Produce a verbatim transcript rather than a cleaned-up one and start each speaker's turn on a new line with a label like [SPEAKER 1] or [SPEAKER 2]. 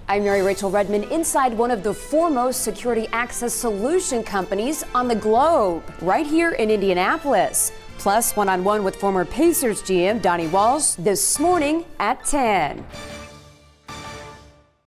[SPEAKER 1] I'm Mary Rachel Redman inside one of the foremost security access solution companies on the globe, right here in Indianapolis. Plus, one-on-one with former Pacers G M Donnie Walsh this morning at ten.